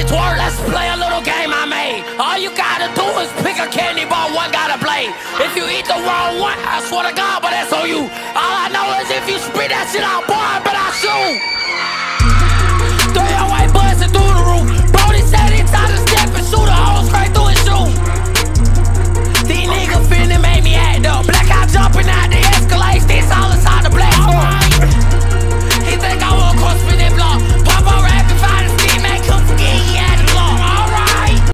Twerk, let's play a little game I made. All you gotta do is pick a candy bar, one got a blade. If you eat the wrong one, I swear to God, but that's on you. All I know is if you spit that shit out, boy, I bet I shoot.